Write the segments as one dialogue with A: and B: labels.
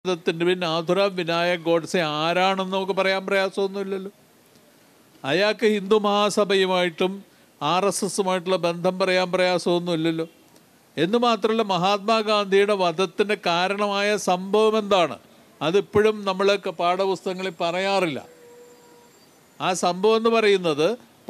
A: പിന്നെ നാഥുറാം വിനായക് ഗോഡ്സെ ആരാണെന്ന് നമുക്ക് പറയാൻ പ്രയാസമൊന്നുമില്ലല്ലോ. അയാൾക്ക് ഹിന്ദു മഹാസഭയുമായിട്ടും RSSുമായിട്ടുള്ള ബന്ധം പറയാൻ പ്രയാസമൊന്നുമില്ലല്ലോ. എന്ന് മാത്രമല്ല, മഹാത്മാഗാന്ധിയുടെ വധത്തിന് കാരണമായ സംഭവം എന്താണ് അതിപ്പോഴും നമ്മൾ പാഠപുസ്തകങ്ങളിൽ പറയാറില്ല. ആ സംഭവം എന്ന് പറയുന്നത്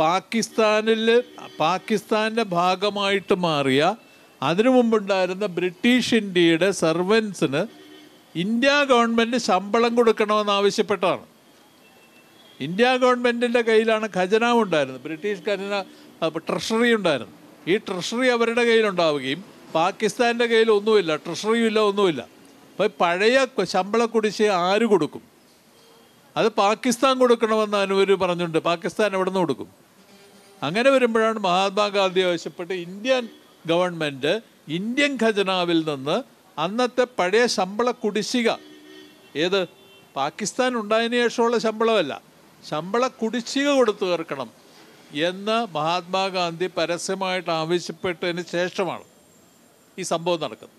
A: പാകിസ്ഥാൻ്റെ ഭാഗമായിട്ട് മാറിയ അതിനു മുമ്പുണ്ടായിരുന്ന ബ്രിട്ടീഷ് ഇന്ത്യയുടെ സർവൻസിന് ഇന്ത്യ ഗവൺമെൻറ് ശമ്പളം കൊടുക്കണമെന്ന് ആവശ്യപ്പെട്ടാണ്. ഇന്ത്യ ഗവൺമെൻറ്റിൻ്റെ കയ്യിലാണ് ഖജനാവ് ഉണ്ടായിരുന്നത്, ബ്രിട്ടീഷ് ട്രഷറി ഉണ്ടായിരുന്നു. ഈ ട്രഷറി അവരുടെ കയ്യിലുണ്ടാവുകയും പാകിസ്ഥാൻ്റെ കയ്യിൽ ഒന്നുമില്ല, ട്രഷറിയും ഇല്ല, ഒന്നുമില്ല. അപ്പോൾ പഴയ ശമ്പള കുടിശ്ശിക ആര് കൊടുക്കും? അത് പാകിസ്ഥാൻ കൊടുക്കണമെന്ന് അനുവര് പറഞ്ഞിട്ടുണ്ട്. പാകിസ്ഥാൻ എവിടെ നിന്ന് കൊടുക്കും? അങ്ങനെ വരുമ്പോഴാണ് മഹാത്മാഗാന്ധി ആവശ്യപ്പെട്ട് ഇന്ത്യൻ ഗവൺമെൻറ് ഇന്ത്യൻ ഖജനാവിൽ നിന്ന് അന്നത്തെ പഴയ ശമ്പള കുടിശ്ശിക, ഏത് പാകിസ്ഥാൻ ഉണ്ടായതിനു ശേഷമുള്ള ശമ്പളമല്ല, ശമ്പള കുടിശ്ശിക കൊടുത്തു തീർക്കണം എന്ന് മഹാത്മാഗാന്ധി പരസ്യമായിട്ട് ആവശ്യപ്പെട്ടതിന് ശേഷമാണ് ഈ സംഭവം നടക്കുന്നത്.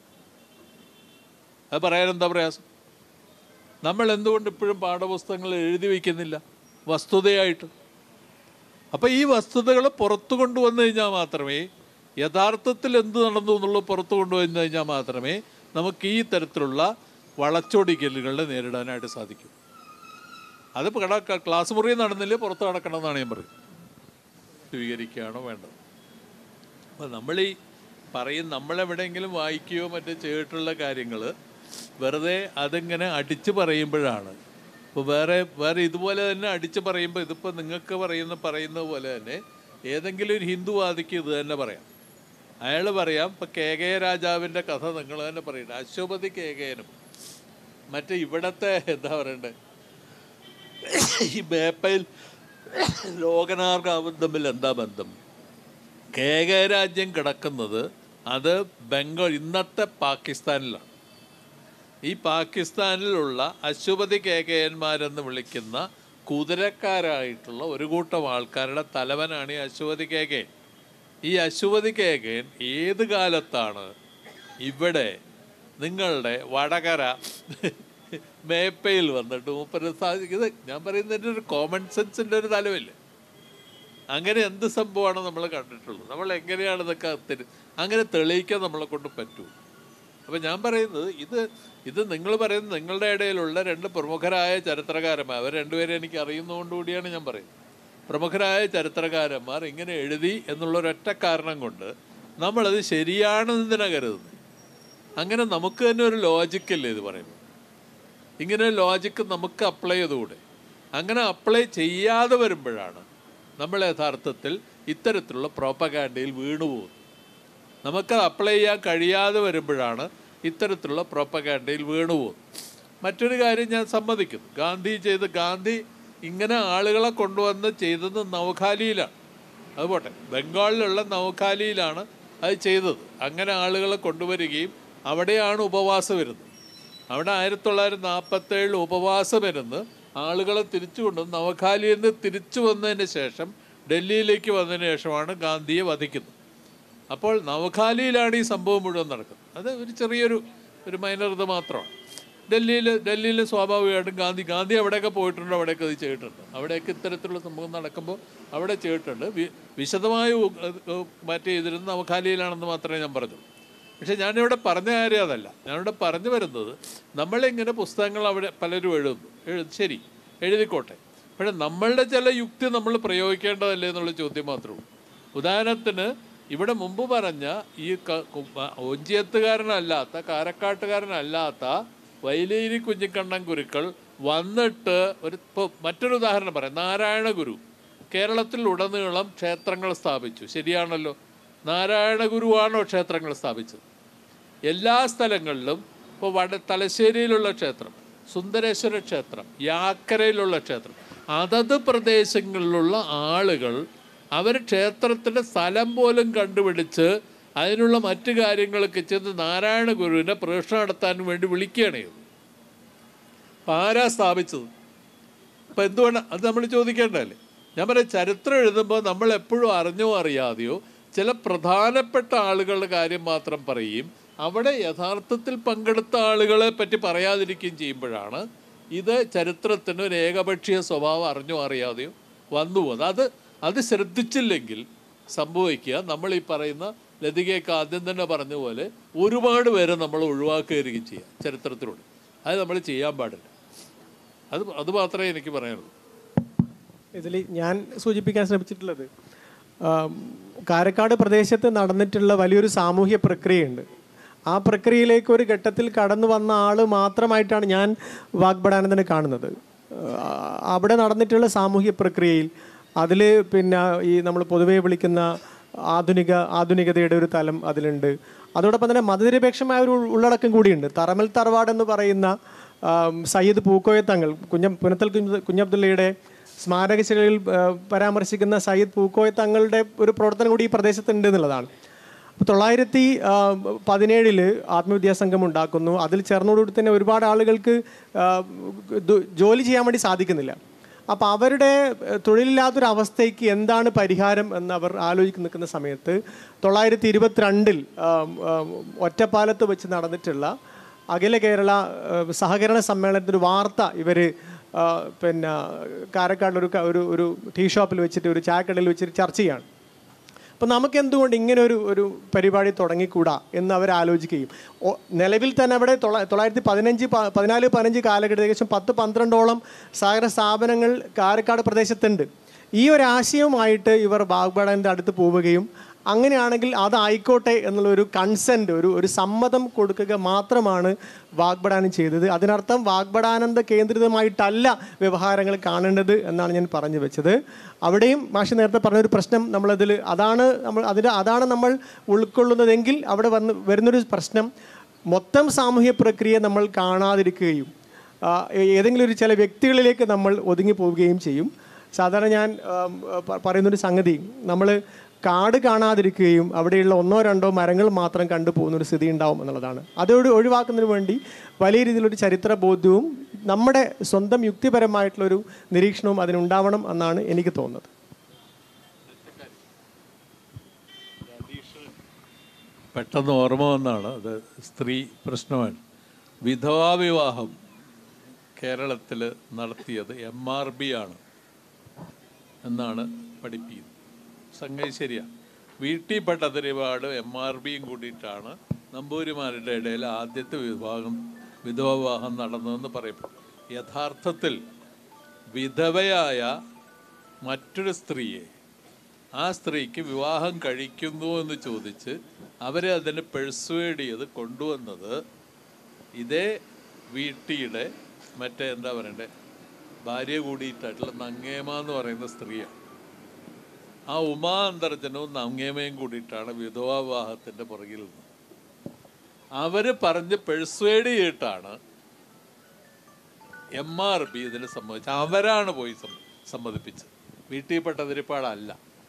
A: അത് പറയാൻ എന്താ പ്രയാസം? നമ്മൾ എന്തുകൊണ്ട് ഇപ്പോഴും പാഠപുസ്തകങ്ങൾ എഴുതി വയ്ക്കുന്നില്ല വസ്തുതയായിട്ട്? അപ്പോൾ ഈ വസ്തുതകൾ പുറത്തു കൊണ്ടുവന്നു കഴിഞ്ഞാൽ മാത്രമേ, യഥാർത്ഥത്തിൽ എന്ത് നടന്നു എന്നുള്ളത് പുറത്തു കൊണ്ടുവന്നു കഴിഞ്ഞാൽ മാത്രമേ നമുക്ക് ഈ തരത്തിലുള്ള വളച്ചൊടിക്കലുകളെ നേരിടാനായിട്ട് സാധിക്കും. അത് ക്ലാസ് മുറിയിൽ നടന്നില്ലേ പുറത്ത് നടക്കണമെന്നാണ് ഞാൻ പറയുന്നത്. സ്വീകരിക്കുകയാണോ വേണ്ടത്? അപ്പോൾ നമ്മളെവിടെയെങ്കിലും വായിക്കുകയോ മറ്റോ ചെയ്തിട്ടുള്ള കാര്യങ്ങൾ വെറുതെ അതിങ്ങനെ അടിച്ച് പറയുമ്പോഴാണ്. ഇപ്പോൾ വേറെ ഇതുപോലെ തന്നെ അടിച്ച് പറയുമ്പോൾ, ഇതിപ്പോൾ നിങ്ങൾക്ക് പറയുന്ന പോലെ തന്നെ ഏതെങ്കിലും ഒരു ഹിന്ദുവാദിക്ക് ഇത് തന്നെ പറയാം. അയാൾ പറയാം, ഇപ്പോൾ കേകയ രാജാവിൻ്റെ കഥ നിങ്ങൾ തന്നെ പറയട്ടെ, അശ്വപതി കേകയനും മറ്റേ ഇവിടത്തെ എന്താ പറയണ്ടേ ഈ മേപ്പയിൽ ലോകനാർഗാവും തമ്മിൽ എന്താ ബന്ധം? കേകയ രാജ്യം കിടക്കുന്നത് അത് ഇന്നത്തെ പാകിസ്ഥാനിലാണ്. ഈ പാകിസ്ഥാനിലുള്ള അശ്വപതി കേകയന്മാരെന്ന് വിളിക്കുന്ന കുതിരക്കാരായിട്ടുള്ള ഒരു കൂട്ടം ആൾക്കാരുടെ തലവനാണ് ഈ അശ്വപതി കേകയൻ. ഈ അശ്വപതി കേകയൻ ഏത് കാലത്താണ് ഇവിടെ നിങ്ങളുടെ വടകര മേപ്പയിൽ വന്നിട്ട് ഇത് ഞാൻ പറയുന്നതിൻ്റെ ഒരു കോമൺ സെൻസിൻ്റെ ഒരു തലമില്ലേ? അങ്ങനെ എന്ത് സംഭവമാണ് നമ്മൾ കണ്ടിട്ടുള്ളത്? നമ്മൾ എങ്ങനെയാണ് ഇതൊക്കെ അങ്ങനെ തെളിയിക്കാൻ നമ്മളെ കൊണ്ട് പറ്റൂ? അപ്പോൾ ഞാൻ പറയുന്നത് ഇത് നിങ്ങൾ പറയുന്നത് നിങ്ങളുടെ ഇടയിലുള്ള രണ്ട് പ്രമുഖരായ ചരിത്രകാരന്മാർ, അവർ രണ്ടുപേരെ എനിക്ക് അറിയുന്നതുകൊണ്ടുകൂടിയാണ് ഞാൻ പറയുന്നത്. പ്രമുഖരായ ചരിത്രകാരന്മാർ ഇങ്ങനെ എഴുതി എന്നുള്ളൊരൊറ്റ കാരണം കൊണ്ട് നമ്മളത് ശരിയാണെന്നതിനാ കരുതുന്നത്. അങ്ങനെ നമുക്ക് തന്നെ ഒരു ലോജിക്കല്ലേ ഇത് പറയുന്നത്? ഇങ്ങനെ ലോജിക്ക് നമുക്ക് അപ്ലൈ ചെയ്തുകൂടെ? അങ്ങനെ അപ്ലൈ ചെയ്യാതെ വരുമ്പോഴാണ് നമ്മൾ യഥാർത്ഥത്തിൽ ഇത്തരത്തിലുള്ള പ്രോപ്പഗാൻഡയിൽ വീണുപോകുന്നത്. നമുക്കത് അപ്ലൈ ചെയ്യാൻ കഴിയാതെ വരുമ്പോഴാണ് ഇത്തരത്തിലുള്ള പ്രോപ്പഗാൻഡയിൽ വീണുപോകുന്നത്. മറ്റൊരു കാര്യം ഞാൻ സമ്മതിക്കുന്നു, ഗാന്ധി ഇങ്ങനെ ആളുകളെ കൊണ്ടുവന്ന് ചെയ്തത് നവഖാലിയിലാണ്. അതുപോട്ടെ, ബംഗാളിലുള്ള നവഖാലിയിലാണ് അത് ചെയ്തത്. അങ്ങനെ ആളുകളെ കൊണ്ടുവരികയും അവിടെയാണ് ഉപവാസം വരുന്നത്. അവിടെ 1947 ഉപവാസം ഇരുന്ന് ആളുകളെ തിരിച്ചു കൊണ്ടുവന്ന് നവഖാലിയിൽ നിന്ന് തിരിച്ചു വന്നതിന് ശേഷം ഡൽഹിയിലേക്ക് വന്നതിന് ശേഷമാണ് ഗാന്ധിയെ വധിക്കുന്നത്. അപ്പോൾ നവഖാലിയിലാണ് ഈ സംഭവം മുഴുവൻ നടക്കുന്നത്. അത് ഒരു ചെറിയൊരു മൈനർ ഇത് മാത്രമാണ്. ഡൽഹിയിൽ സ്വാഭാവികമായിട്ടും ഗാന്ധി എവിടെയൊക്കെ പോയിട്ടുണ്ടോ അവിടെയൊക്കെ ഇത് ചെയ്തിട്ടുണ്ട്. അവിടെയൊക്കെ ഇത്തരത്തിലുള്ള സംഭവം നടക്കുമ്പോൾ അവിടെ ചെയ്തിട്ടുണ്ട്. വിശദമായി മറ്റേ ഇതിരുന്ന് നവഖാലിയിലാണെന്ന് മാത്രമേ ഞാൻ പറഞ്ഞുള്ളൂ. പക്ഷേ ഞാനിവിടെ പറഞ്ഞ കാര്യം അതല്ല. ഞാനിവിടെ പറഞ്ഞു വരുന്നത്, നമ്മളിങ്ങനെ പുസ്തകങ്ങൾ അവിടെ പലരും എഴുതുന്നു, ശരി, എഴുതിക്കോട്ടെ. പക്ഷേ നമ്മളുടെ ചില യുക്തി നമ്മൾ പ്രയോഗിക്കേണ്ടതല്ലേ എന്നുള്ള ചോദ്യം മാത്രമേ ഉള്ളൂ. ഉദാഹരണത്തിന് ഇവിടെ മുമ്പ് പറഞ്ഞ ഈ ഒഞ്ചിയത്തുകാരനല്ലാത്ത, കാരക്കാട്ടുകാരനല്ലാത്ത വൈലേരി കുഞ്ഞിക്കണ്ണൻ ഗുരുക്കൾ വന്നിട്ട് ഇപ്പോൾ മറ്റൊരു ഉദാഹരണം പറയാം. നാരായണ ഗുരു കേരളത്തിൽ ഉടനീളം ക്ഷേത്രങ്ങൾ സ്ഥാപിച്ചു, ശരിയാണല്ലോ. നാരായണ ഗുരുവാണോ ക്ഷേത്രങ്ങൾ സ്ഥാപിച്ചത്? എല്ലാ സ്ഥലങ്ങളിലും ഇപ്പോൾ തലശ്ശേരിയിലുള്ള ക്ഷേത്രം, സുന്ദരേശ്വര ക്ഷേത്രം, യാക്കരയിലുള്ള ക്ഷേത്രം, അതത് പ്രദേശങ്ങളിലുള്ള ആളുകൾ അവർ ക്ഷേത്രത്തിൻ്റെ സ്ഥലം പോലും കണ്ടുപിടിച്ച് അതിനുള്ള മറ്റു കാര്യങ്ങളൊക്കെ ചെന്ന് നാരായണ ഗുരുവിനെ പ്രദക്ഷിണം നടത്താൻ വേണ്ടി വിളിക്കുകയാണ് ചെയ്തത്. അപ്പം ആരാ സ്ഥാപിച്ചത്? അപ്പം എന്തുകൊണ്ട് അത് നമ്മൾ ചോദിക്കേണ്ടതല്ലേ? ഞാൻ പറയാം, ചരിത്രം എഴുതുമ്പോൾ നമ്മൾ എപ്പോഴും അറിഞ്ഞോ അറിയാതെയോ ചില പ്രധാനപ്പെട്ട ആളുകളുടെ കാര്യം മാത്രം പറയുകയും അവിടെ യഥാർത്ഥത്തിൽ പങ്കെടുത്ത ആളുകളെ പറ്റി പറയാതിരിക്കുകയും ചെയ്യുമ്പോഴാണ് ഇത് ചരിത്രത്തിന് ഒരു ഏകപക്ഷീയ സ്വഭാവം അറിഞ്ഞോ അറിയാതെയോ വന്നു പോകുന്നത്. അത് ശ്രദ്ധിച്ചില്ലെങ്കിൽ സംഭവിക്കുക നമ്മൾ ഈ പറയുന്ന ലതികയൊക്കെ ആദ്യം തന്നെ പറഞ്ഞ പോലെ ഒരുപാട് പേരെ നമ്മൾ ഒഴിവാക്കുകയായിരിക്കും ചെയ്യുക ചരിത്രത്തിലൂടെ. അത് നമ്മൾ ചെയ്യാൻ പാടില്ല. അത് മാത്രമേ എനിക്ക് പറയാനുള്ളൂ.
B: ഇതിൽ ഞാൻ സൂചിപ്പിക്കാൻ ശ്രമിച്ചിട്ടുള്ളത്, കാരക്കാട് പ്രദേശത്ത് നടന്നിട്ടുള്ള വലിയൊരു സാമൂഹ്യ പ്രക്രിയയുണ്ട്. ആ പ്രക്രിയയിലേക്ക് ഒരു ഘട്ടത്തിൽ കടന്നു വന്ന ആൾ മാത്രമായിട്ടാണ് ഞാൻ വാഗ്ബടാനന്ദനെ കാണുന്നത്. അവിടെ സാമൂഹ്യ പ്രക്രിയയിൽ അതിൽ പിന്നെ ഈ നമ്മൾ പൊതുവേ വിളിക്കുന്ന ആധുനികതയുടെ ഒരു തലം അതിലുണ്ട്. അതോടൊപ്പം തന്നെ മതനിരപേക്ഷമായ ഒരു ഉള്ളടക്കം കൂടിയുണ്ട്. തറമൽ തറവാട് എന്ന് പറയുന്ന സയ്യിദ് പൂക്കോയ തങ്ങൾ, പുനത്തൽ കുഞ്ഞബ്ദുള്ളയുടെ സ്മാരകശിലയിൽ പരാമർശിക്കുന്ന സയ്യിദ് പൂക്കോയ തങ്ങളുടെ ഒരു പ്രവർത്തനം കൂടി ഈ പ്രദേശത്തുണ്ട് എന്നുള്ളതാണ്. അപ്പോൾ 1917 ആത്മവിദ്യാസംഘം ഉണ്ടാക്കുന്നു. അതിൽ ചേർന്നതോടുകൂടി തന്നെ ഒരുപാട് ആളുകൾക്ക് ജോലി ചെയ്യാൻ വേണ്ടി സാധിക്കുന്നില്ല. അപ്പോൾ അവരുടെ തൊഴിലില്ലാത്തൊരവസ്ഥയ്ക്ക് എന്താണ് പരിഹാരം എന്ന് അവർ നിൽക്കുന്ന സമയത്ത് 1922 ഒറ്റപ്പാലത്ത് വെച്ച് നടന്നിട്ടുള്ള അഖില കേരള സഹകരണ സമ്മേളനത്തിൻ്റെ വാർത്ത ഇവർ പിന്നെ കാരക്കാടിലൊരു ഒരു ടീ ഷോപ്പിൽ വെച്ചിട്ട് ഒരു ചായക്കടയിൽ വെച്ചിട്ട് ചർച്ച ചെയ്യാണ്. അപ്പോൾ നമുക്ക് എന്തുകൊണ്ട് ഇങ്ങനെ ഒരു പരിപാടി തുടങ്ങിക്കൂടാ എന്ന് അവർ ആലോചിക്കുകയും നിലവിൽ തന്നെ അവിടെ 1914-15 കാലഘട്ടത്തിൽ ഏകദേശം 10-12ഓളം സഹകരണ സ്ഥാപനങ്ങൾ കാരക്കാട് പ്രദേശത്തുണ്ട്. ഈ ഒരു ആശയവുമായിട്ട് ഇവർ വാഗ്ബടാനന്ദൻ്റെ അടുത്ത് പോവുകയും അങ്ങനെയാണെങ്കിൽ അതായിക്കോട്ടെ എന്നുള്ളൊരു കൺസെൻറ്റ്, ഒരു സമ്മതം കൊടുക്കുക മാത്രമാണ് വാഗ്ബടാനന്ദൻ ചെയ്തത്. അതിനർത്ഥം വാഗ്ബടാനന്ദ കേന്ദ്രിതമായിട്ടല്ല വ്യവഹാരങ്ങൾ കാണേണ്ടത് എന്നാണ് ഞാൻ പറഞ്ഞു വെച്ചത്. അവിടെയും മാഷി നേരത്തെ പറഞ്ഞൊരു പ്രശ്നം അതാണ് നമ്മൾ ഉൾക്കൊള്ളുന്നതെങ്കിൽ അവിടെ വരുന്നൊരു പ്രശ്നം, മൊത്തം സാമൂഹ്യ പ്രക്രിയ നമ്മൾ കാണാതിരിക്കുകയും ഏതെങ്കിലും ചില വ്യക്തികളിലേക്ക് നമ്മൾ ഒതുങ്ങി പോവുകയും ചെയ്യും. സാധാരണ ഞാൻ പറയുന്നൊരു സംഗതി, നമ്മൾ കാട് കാണാതിരിക്കുകയും അവിടെയുള്ള 1-2 മരങ്ങൾ മാത്രം കണ്ടുപോകുന്നൊരു സ്ഥിതി ഉണ്ടാവും എന്നുള്ളതാണ്. അതോട് ഒഴിവാക്കുന്നതിന് വേണ്ടി വലിയ രീതിയിലൊരു ചരിത്ര ബോധ്യവും നമ്മുടെ സ്വന്തം യുക്തിപരമായിട്ടുള്ളൊരു നിരീക്ഷണവും അതിനുണ്ടാവണം എന്നാണ് എനിക്ക് തോന്നുന്നത്.
A: പെട്ടെന്ന് ഓർമ്മ വന്നാണ്, അത് സ്ത്രീ പ്രശ്നമാണ്. വിധവാ വിവാഹം കേരളത്തിൽ നടത്തിയത് MRB ആണ് എന്നാണ് പഠിപ്പിക്കുന്നത്. സംഗതി ശരിയാണ്. VT ഭട്ടതിരിപ്പാടും MRBയും കൂടിയിട്ടാണ് നമ്പൂതിരിമാരുടെ ഇടയിൽ ആദ്യത്തെ വിധവാ വിവാഹം നടന്നതെന്ന് പറയപ്പെടും. യഥാർത്ഥത്തിൽ വിധവയായ മറ്റൊരു സ്ത്രീയെ ആ സ്ത്രീക്ക് വിവാഹം കഴിക്കുന്നു എന്ന് ചോദിച്ച് അവരെ അതിന് പെഴ്സുവേഡ് ചെയ്ത് കൊണ്ടുവന്നത് ഇതേ VTയുടെ മറ്റേ എന്താ പറയണ്ടേ ഭാര്യ കൂടിയിട്ടായിട്ടുള്ള നങ്ങേമ എന്ന് പറയുന്ന സ്ത്രീയാണ്. ആ ഉമാ അന്തർജനവും നങ്ങേമയും കൂടിയിട്ടാണ് വിധവാ വിവാഹത്തിൻ്റെ പുറകിൽ നിന്ന് അവർ പറഞ്ഞ് പെഴ്സുവേഡ് ചെയ്തിട്ടാണ് MRB ഇതിന് സമ്മതിച്ചത്. അവരാണ് പോയി സമ്മതിപ്പിച്ചത്, VT ഭട്ടതിരിപ്പാടല്ല.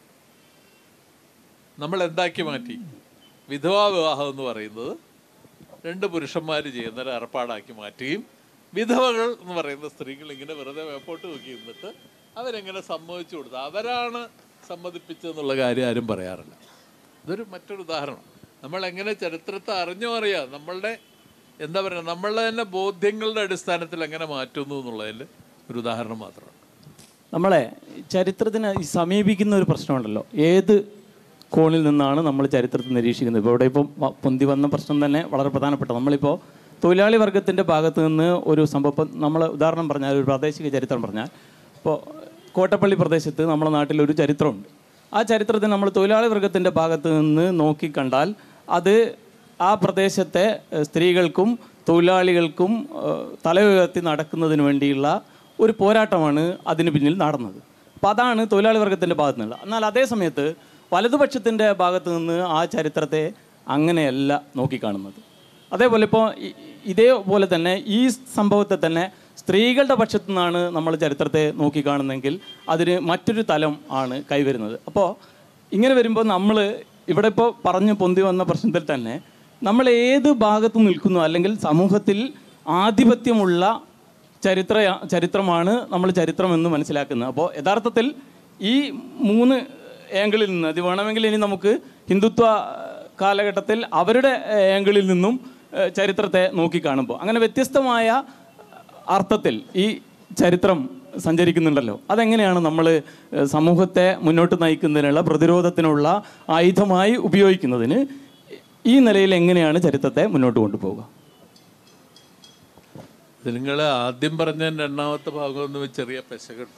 A: നമ്മൾ എന്താക്കി മാറ്റി? വിധവാ വിവാഹം എന്ന് പറയുന്നത് 2 പുരുഷന്മാർ ചെയ്യുന്ന ഒരു ഏർപ്പാടാക്കി മാറ്റുകയും വിധവകൾ എന്ന് പറയുന്ന സ്ത്രീകൾ ഇങ്ങനെ വെറുതെ മേപ്പോട്ട് നോക്കി നിന്നിട്ട് അവരെങ്ങനെ സമ്മതിച്ചു കൊടുത്തു, അവരാണ് സമ്മതിപ്പിച്ചതെന്നുള്ള കാര്യം ആരും പറയാറില്ല. ഇതൊരു മറ്റൊരു ഉദാഹരണം. നമ്മളെങ്ങനെ ചരിത്രത്തെ അറിഞ്ഞോ അറിയാം, നമ്മളുടെ എന്താ പറയുക, നമ്മളുടെ തന്നെ ബോധ്യങ്ങളുടെ അടിസ്ഥാനത്തിൽ എങ്ങനെ മാറ്റുന്നു എന്നുള്ളതിൽ ഒരു ഉദാഹരണം മാത്രമാണ്.
C: നമ്മളെ ചരിത്രത്തിനെ സമീപിക്കുന്ന ഒരു പ്രശ്നമുണ്ടല്ലോ, ഏത് കോണിൽ നിന്നാണ് നമ്മൾ ചരിത്രത്തെ നിരീക്ഷിക്കുന്നത്. ഇപ്പോൾ ഇവിടെ പൊന്തി വന്ന പ്രശ്നം തന്നെ വളരെ പ്രധാനപ്പെട്ട, നമ്മളിപ്പോൾ തൊഴിലാളി വർഗത്തിൻ്റെ ഭാഗത്ത് നിന്ന് ഒരു സംഭവം, നമ്മൾ ഉദാഹരണം പറഞ്ഞാൽ ഒരു പ്രാദേശിക ചരിത്രം പറഞ്ഞാൽ, ഇപ്പോൾ കോട്ടപ്പള്ളി പ്രദേശത്ത് നമ്മുടെ നാട്ടിലൊരു ചരിത്രമുണ്ട്. ആ ചരിത്രത്തിന് നമ്മൾ തൊഴിലാളി വർഗത്തിൻ്റെ ഭാഗത്ത് നിന്ന് നോക്കിക്കണ്ടാൽ അത് ആ പ്രദേശത്തെ സ്ത്രീകൾക്കും തൊഴിലാളികൾക്കും തല ഉയർത്തി നടക്കുന്നതിന് വേണ്ടിയുള്ള ഒരു പോരാട്ടമാണ് അതിന് പിന്നിൽ നടന്നത്. അപ്പോൾ അതാണ് തൊഴിലാളി വർഗത്തിൻ്റെ ഭാഗത്തു നിന്നുള്ള. എന്നാൽ അതേ സമയത്ത് വലതുപക്ഷത്തിൻ്റെ ഭാഗത്തു നിന്ന് ആ ചരിത്രത്തെ അങ്ങനെയല്ല നോക്കിക്കാണുന്നത്. അതേപോലെ ഇപ്പോൾ ഇതേപോലെ തന്നെ ഈ സംഭവത്തെ തന്നെ സ്ത്രീകളുടെ പക്ഷത്തു നിന്നാണ് നമ്മൾ ചരിത്രത്തെ നോക്കിക്കാണുന്നെങ്കിൽ അതിന് മറ്റൊരു തലം ആണ് കൈവരുന്നത്. അപ്പോൾ ഇങ്ങനെ വരുമ്പോൾ നമ്മൾ ഇവിടെ ഇപ്പോൾ പറഞ്ഞു പൊന്തി വന്ന പ്രശ്നത്തിൽ തന്നെ നമ്മൾ ഏത് ഭാഗത്ത് നിൽക്കുന്നു, അല്ലെങ്കിൽ സമൂഹത്തിൽ ആധിപത്യമുള്ള ചരിത്രമാണ് നമ്മൾ ചരിത്രമെന്ന് മനസ്സിലാക്കുന്നത്. അപ്പോൾ യഥാർത്ഥത്തിൽ ഈ 3 ആംഗിളിൽ നിന്ന് അത് വേണമെങ്കിൽ ഇനി നമുക്ക് ഹിന്ദുത്വ കാലഘട്ടത്തിൽ അവരുടെ ആംഗിളിൽ നിന്നും ചരിത്രത്തെ നോക്കിക്കാണുമ്പോൾ അങ്ങനെ വ്യത്യസ്തമായ അർത്ഥത്തിൽ ഈ ചരിത്രം സഞ്ചരിക്കുന്നുണ്ടല്ലോ. അതെങ്ങനെയാണ് നമ്മൾ സമൂഹത്തെ മുന്നോട്ട് നയിക്കുന്നതിനുള്ള പ്രതിരോധത്തിനുള്ള ആയുധമായി ഉപയോഗിക്കുന്നതിന് ഈ നിലയിൽ എങ്ങനെയാണ് ചരിത്രത്തെ മുന്നോട്ട് കൊണ്ടുപോവുക?
A: നിങ്ങൾ ആദ്യം പറഞ്ഞ രണ്ടാമത്തെ ഭാഗമൊന്നും ചെറിയ പെശകുണ്ട്.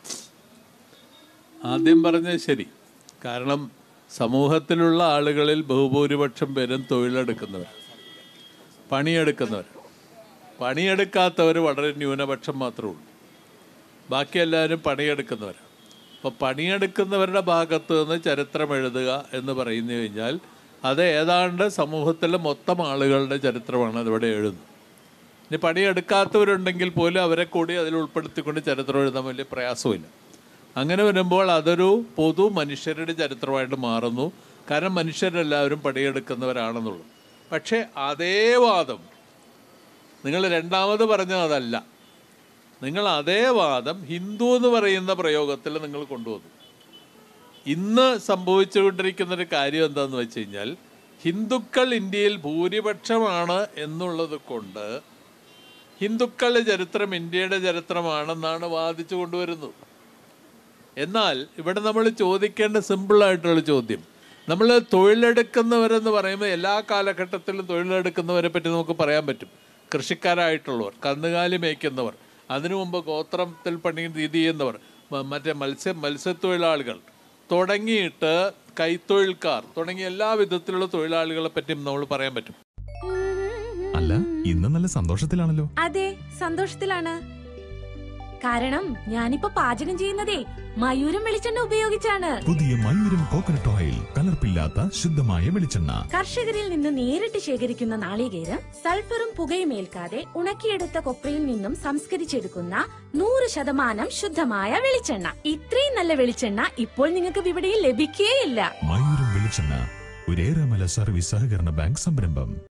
A: ആദ്യം പറഞ്ഞത് ശരി. കാരണം സമൂഹത്തിലുള്ള ആളുകളിൽ ബഹുഭൂരിപക്ഷം പേരും തൊഴിലെടുക്കുന്നവർ, പണിയെടുക്കുന്നവർ. പണിയെടുക്കാത്തവർ വളരെ ന്യൂനപക്ഷം മാത്രമേ ഉള്ളൂ. ബാക്കി എല്ലാവരും പണിയെടുക്കുന്നവരാണ്. അപ്പോൾ പണിയെടുക്കുന്നവരുടെ ഭാഗത്ത് നിന്ന് ചരിത്രം എഴുതുക എന്ന് പറഞ്ഞു കഴിഞ്ഞാൽ അത് ഏതാണ്ട് സമൂഹത്തിലെ മൊത്തം ആളുകളുടെ ചരിത്രമാണ് അതിവിടെ എഴുതുന്നത്. ഇനി പണിയെടുക്കാത്തവരുണ്ടെങ്കിൽ പോലും അവരെ കൂടി അതിൽ ഉൾപ്പെടുത്തിക്കൊണ്ട് ചരിത്രം എഴുതാൻ വലിയ പ്രയാസമില്ല. അങ്ങനെ വരുമ്പോൾ അതൊരു പൊതു മനുഷ്യരുടെ ചരിത്രമായിട്ട് മാറുന്നു. കാരണം മനുഷ്യരെല്ലാവരും പണിയെടുക്കുന്നവരാണെന്നുള്ളൂ. പക്ഷേ അതേ വാദം നിങ്ങൾ രണ്ടാമത് പറഞ്ഞത് അതല്ല. നിങ്ങൾ അതേ വാദം ഹിന്ദു എന്ന് പറയുന്ന പ്രയോഗത്തിൽ നിങ്ങൾ കൊണ്ടുവന്നു. ഇന്ന് സംഭവിച്ചുകൊണ്ടിരിക്കുന്നൊരു കാര്യം എന്താണെന്ന് വെച്ച് കഴിഞ്ഞാൽ ഹിന്ദുക്കൾ ഇന്ത്യയിൽ ഭൂരിപക്ഷമാണ് എന്നുള്ളത് കൊണ്ട് ഹിന്ദുക്കളുടെ ചരിത്രം ഇന്ത്യയുടെ ചരിത്രമാണെന്നാണ് വാദിച്ചു കൊണ്ടുവരുന്നത്. എന്നാൽ ഇവിടെ നമ്മൾ ചോദിക്കേണ്ട സിമ്പിളായിട്ടുള്ള ചോദ്യം, നമ്മൾ തൊഴിലെടുക്കുന്നവരെന്ന് പറയുമ്പോൾ എല്ലാ കാലഘട്ടത്തിലും തൊഴിലെടുക്കുന്നവരെ പറ്റി നമുക്ക് പറയാൻ പറ്റും. കൃഷിക്കാരായിട്ടുള്ളവർ, കന്നുകാലി മേയ്ക്കുന്നവർ, അതിനു മുമ്പ് ഗോത്രത്തിൽ പണി രീതി ചെയ്യുന്നവർ, മറ്റേ മത്സ്യത്തൊഴിലാളികൾ തുടങ്ങിയിട്ട് കൈത്തൊഴിൽക്കാർ തുടങ്ങിയ എല്ലാ വിധത്തിലുള്ള തൊഴിലാളികളെ പറ്റിയും നമ്മൾ പറയാൻ പറ്റും.
D: അല്ല, ഇന്ന് നല്ല സന്തോഷത്തിലാണല്ലോ.
E: അതെ, സന്തോഷത്തിലാണ്. കാരണം ഞാനിപ്പോ പാചകം ചെയ്യുന്നതേ മയൂരം വെളിച്ചെണ്ണ ഉപയോഗിച്ചാണ്.
D: പുതിയ മയൂരം കോക്കനട്ട് ഓയിൽ, കലർപ്പില്ലാത്ത ശുദ്ധമായ വെളിച്ചെണ്ണ.
E: കർഷകരിൽ നിന്ന് നേരിട്ട് ശേഖരിക്കുന്ന നാളികേരം സൾഫറും പുകയും ഏൽക്കാതെ ഉണക്കിയെടുത്ത കൊപ്രയിൽ നിന്നും സംസ്കരിച്ചെടുക്കുന്ന 100% ശുദ്ധമായ വെളിച്ചെണ്ണ. ഇത്രയും നല്ല വെളിച്ചെണ്ണ ഇപ്പോൾ നിങ്ങൾക്ക് വിപണിയിൽ ലഭിക്കുകയില്ല.
D: മയൂരം വെളിച്ചെണ്ണ, ഒരു ഏറെമല സർവീസ് സഹകരണ ബാങ്ക് സംരംഭം.